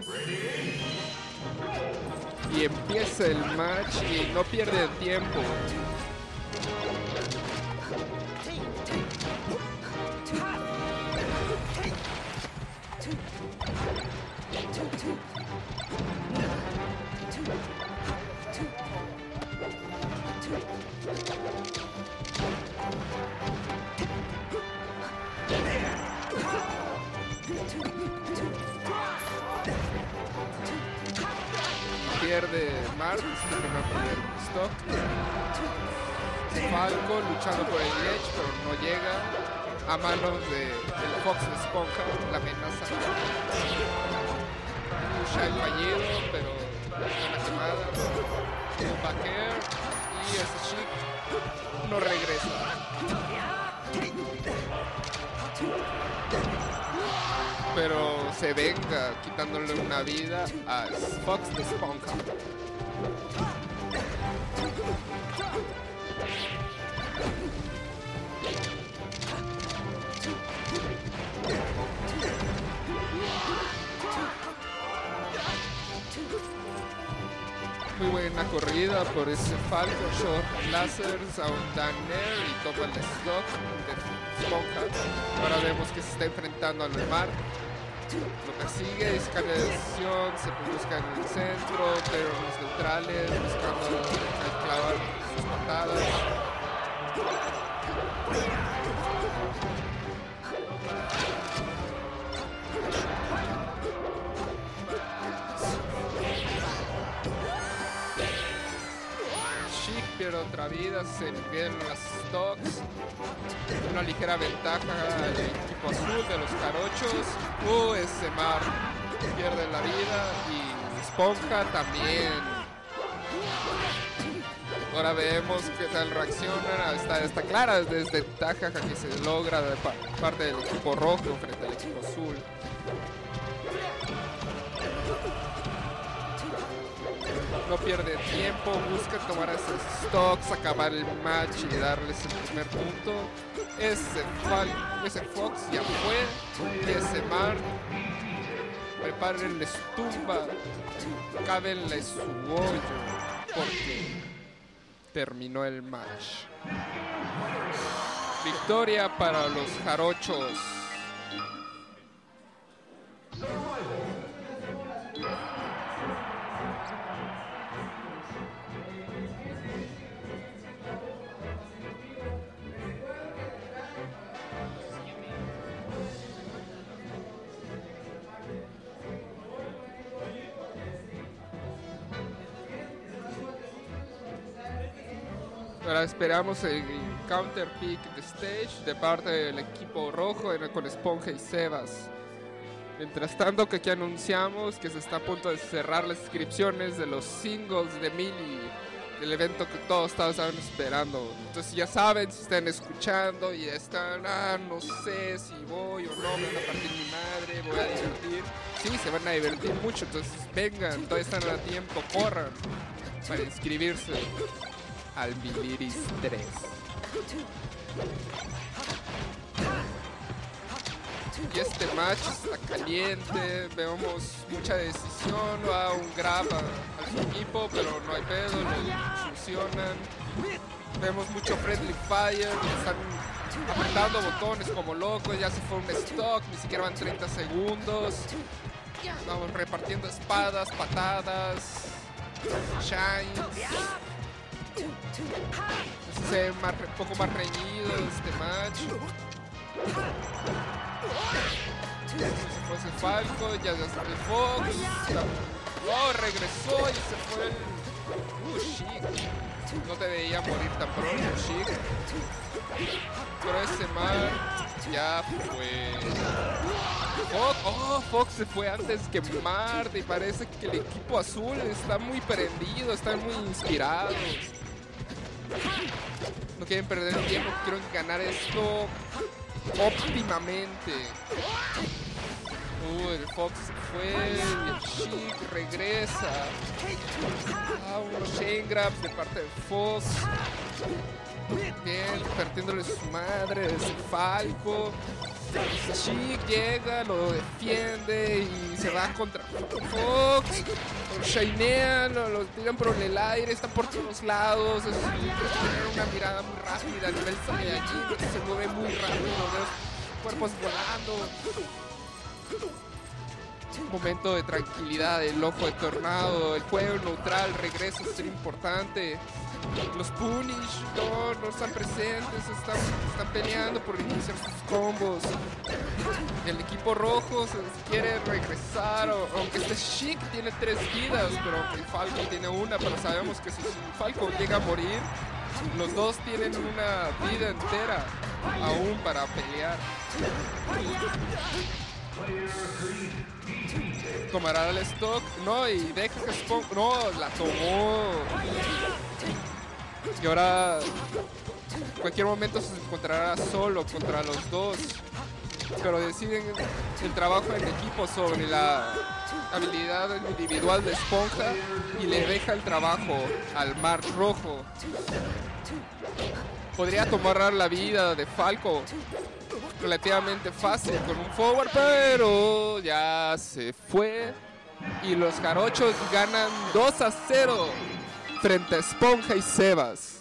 Y empieza el match y no pierde tiempo. Pierde Mark, se primer primer stock. Falco luchando por el Edge, pero no llega a manos del Fox de Esponja, la amenaza. Un Shine fallido, pero una quemada. Un Backer y ese Chic no regresa. Pero se venga quitándole una vida a Fox de Esponja. Muy buena corrida por ese Falco, Short Lasers a un Danner y toma el stock de Esponja. Ahora vemos que se está enfrentando al mar. Lo persigue, descarga de decisión, se busca en el centro, pero los neutrales, buscando clavar sus patadas. Chic pierde otra vida, se vienen las stocks. Una ligera ventaja al equipo azul de los jarochos. Ese Mar pierde la vida y Esponja también. Ahora vemos qué tal reacciona. Está clara desventaja que se logra de parte del equipo rojo frente al equipo azul. No pierde tiempo, busca tomar esos stocks, acabar el match y darles el primer punto. Ese Fox ya fue. Y ese Mar, prepárenle su tumba, cábenle su hoyo, porque terminó el match. Victoria para los jarochos. Ahora esperamos el counter pick de stage de parte del equipo rojo con Esponja y Sebas. Mientras tanto, que aquí anunciamos que se está a punto de cerrar las inscripciones de los singles de Mili, del evento que todos estaban esperando. Entonces ya saben, si están escuchando y están, no sé si voy o no, me van a partir mi madre, voy a divertir. Sí, se van a divertir mucho, entonces vengan, todavía están a tiempo, corran para inscribirse al Miliris 3. Y este match está caliente, vemos mucha decisión, va un grab a su equipo, pero no hay pedo, lo solucionan. Vemos mucho friendly fire, están apretando botones como locos, ya se fue un stock, ni siquiera van 30 segundos. Vamos repartiendo espadas, patadas, shines. Se ve un poco más reñido este match. Se fue ese Falco, ya está el Fox. Regresó y se fue el Chic. No te veía morir tan pronto, Chic. Pero ese Mar ya fue. Fox se fue antes que Mart y parece que el equipo azul está muy prendido, están muy inspirados. No quieren perder el tiempo, quieren ganar esto óptimamente. El Fox fue, el Chic regresa. Unos chain grabs de parte de Fox. Bien, partiéndole su madre, ese Falco. Chic llega, lo defiende y se se va contra Fox, lo shinean, lo tiran por el aire, está por todos lados, tiene una mirada muy rápida a nivel Saiyajin, se mueve muy rápido, los cuerpos volando. Un momento de tranquilidad, el ojo de tornado, el juego neutral, regreso es importante. Los Punish no están presentes, están peleando por iniciar sus combos. El equipo rojo quiere regresar, aunque este Sheik tiene 3 vidas, pero el Falco tiene una, pero sabemos que si Falco llega a morir, los dos tienen una vida entera aún para pelear. Tomará el stock, no, y deja que Spawn, no, la tomó. Y ahora en cualquier momento se encontrará solo contra los dos, pero deciden el trabajo en equipo sobre la habilidad individual de Esponja y le deja el trabajo al Mar Rojo. Podría tomar la vida de Falco relativamente fácil con un forward, pero ya se fue y los jarochos ganan 2-0 frente a Esponja y Sebas.